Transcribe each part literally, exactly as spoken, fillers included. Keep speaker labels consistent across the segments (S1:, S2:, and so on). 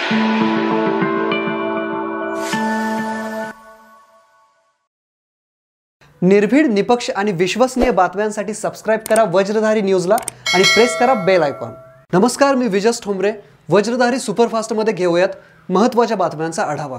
S1: निर्भीड, निपक्ष आणि विश्वसनीय बातम्यांसाठी सबस्क्राइब करा वज्रधारी न्यूजला आणि प्रेस करा बेल आयकॉन। नमस्कार, मी विजस ठोंबरे। वज्रधारी सुपरफास्ट मध्ये घेऊयात महत्त्वाच्या बातम्यांचा आढावा।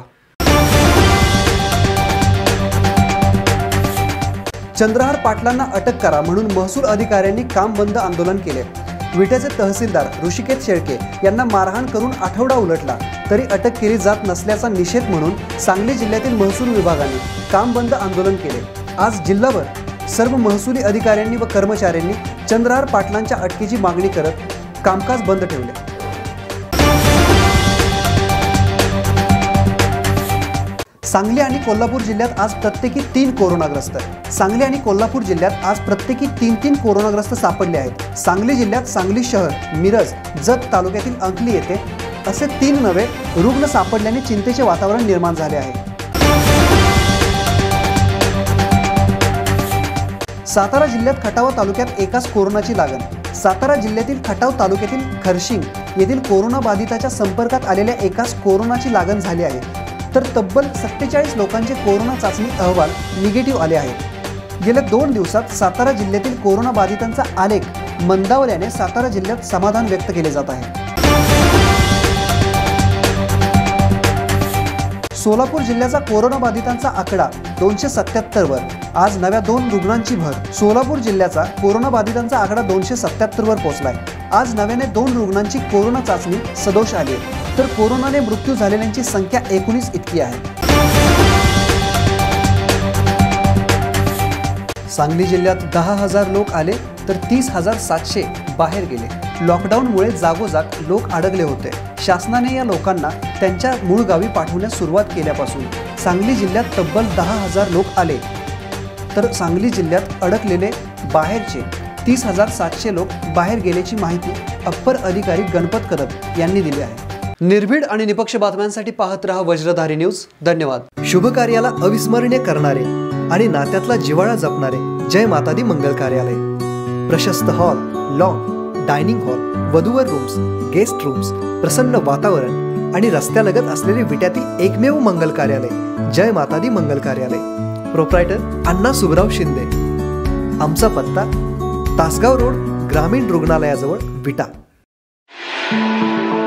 S1: चंद्रहार पाटलांना अटक करा म्हणून महसूल अधिकाऱ्यांनी काम बंद आंदोलन केले। विट्याचे तहसीलदार ऋषिकेश शेळके यांना मारहाण करून आठवडा उलटला तरी अटक केली जात नसल्याचा निषेध म्हणून सांगली जिल्ह्यातील महसूल विभागाने काम बंद आंदोलन केले। आज जिल्हाभर सर्व महसुली अधिकाऱ्यांनी व कर्मचाऱ्यांनी चंद्रहार पाटलांच्या अटकेची मागणी करत कामकाज बंद ठेवले। सांगली आणि कोल्हापूर जिल्ह्यात आज प्रत्येकी तीन कोरोनाग्रस्त सांगली आणि कोल्हापूर जिल्ह्यात आज प्रत्येकी तीन तीन कोरोनाग्रस्त सापडले आहेत। सांगली जिल्ह्यात सांगली शहर, मिरज, जत तालुक्यातील अंकली येथे असे तीन नवे रुग्ण सापडल्याने चिंतेचे वातावरण निर्माण झाले आहे। सातारा जिल्ह्यात खटाव तालुक्यात एकाच कोरोनाची लागण। सातारा जिल्ह्यातील खटाव तालुक्यातील खरशिंग येथील कोरोना बाधिताच्या संपर्कात आलेल्या एकाच कोरोनाची लागण झाली आहे, तर तब्बल सत्तेचाळीस लोकांचे कोरोना चाचणी अहवाल निगेटिव्ह आले आहेत। गेल्या दोन दिवसात सातारा जिल्ह्यातील कोरोना बाधितांचा आलेख मंदावल्याने सातारा जिल्ह्यात समाधान व्यक्त केले जात आहे। सोलापूर जिल्ह्याचा कोरोना बाधितांचा आकडा दोनशे सत्याहत्तर वर, आज नव्या दोन रुग्णांची भर। सोलापूर जिल्ह्याचा कोरोना बाधितांचा आकडा दोनशे सत्याहत्तर वर पोहोचलाय। आज नव्याने दोन रुग्णांची कोरोना चाचणी सदोष आली आहे, तर कोरोनाने मृत्यू झालेल्यांची संख्या एकोणीस इतकी आहे। सांगली जिल्ह्यात दहा हजार लोक आले तर तीस हजार सातशे बाहेर गेले। लॉकडाऊनमुळे जागोजाग लोक अडकले होते। शासनाने या लोकांना त्यांच्या मूळ गावी पाठवण्यास सुरुवात केल्यापासून सांगली जिल्ह्यात तब्बल दहा हजार लोक आले, तर सांगली जिल्ह्यात अडकलेले बाहेरचे तीस हजार सातशे लोक बाहेर गेल्याची माहिती अप्पर अधिकारी गणपत कदम यांनी दिली आहे। निर्भीड आणि निपक्ष बातम्यांसाठी पाहत रहा वज्रधारी न्यूज। धन्यवाद। शुभ कार्याला अविस्मरणीय करणारे आणि नात्यातला जिव्हाळा जपणारे जय माता दी मंगल कार्यालय। प्रशस्त हॉल, लॉन, डायनिंग हॉल, वधूवर रूम्स, गेस्ट रूम्स, प्रसन्न वातावरण आणि रस्त्यालगत असलेले विट्यातील एकमेव मंगल कार्यालय जय माता दी मंगल कार्यालय। प्रोप्रायटर अण्णा सुबराव शिंदे। आमचा पत्ता तासगाव रोड, ग्रामीण रुग्णालयाजवळ, विटा।